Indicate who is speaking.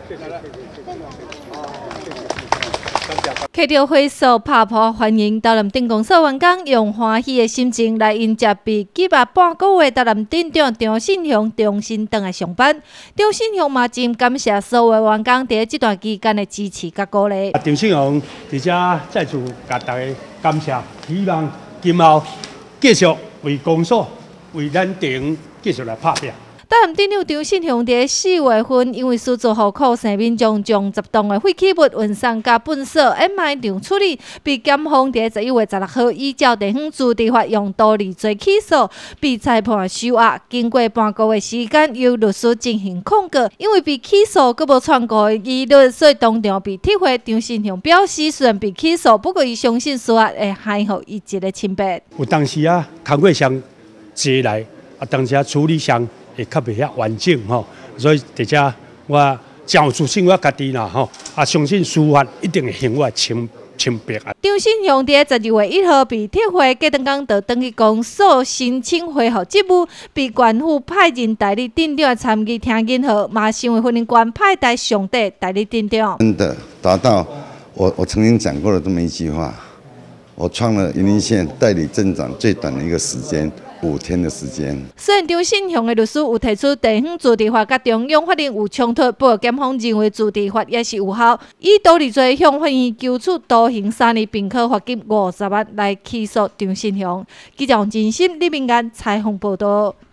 Speaker 1: 摕到会所拍破欢迎台南镇公所员工用欢喜的心情来迎接被羁押半个月台南镇长张信雄重新回来上班。张信雄嘛真感谢所有员工在这段期间的支持甲鼓励。
Speaker 2: 张信雄伫遮再次甲大家感谢，希望今后继续为公所、为咱镇继续来拍拼。
Speaker 1: 台南镇长张信雄伫4月份，因为施作互苦生民众将10吨的废弃物运送甲粪扫掩埋场处理，被检方伫11月16号依照地方自治法用多例罪起诉，被裁判收押。经过半个月时间，由律师进行控告，因为被起诉佮无串过的疑虑，所以当场被撤回。张信雄表示，虽然被起诉，不过伊相信司法会还予伊一个清白。
Speaker 2: 有当时啊，工作上坐来，当时处理上。会较袂遐完整吼，所以伫遮我真有自信我家己啦吼，相信司法一定会还我清白啊。
Speaker 1: 张信雄伫12月1号被撤回，隔两天就登记公所申请恢复职务，被县府派任代理镇长参与听审后，马上为婚姻官派代上帝代理镇长。
Speaker 3: 真的达到我曾经讲过的这么一句话，我创了云林县代理镇长最短的一个时间。5天的时间。
Speaker 1: 虽然张信雄的律师有提出地方自治法甲中央法令有冲突，不过检方认为自治法也是有效，以多例罪向法院求处徒刑3年，并可罚金50万来起诉张信雄。记者王真心、李明安采访报道。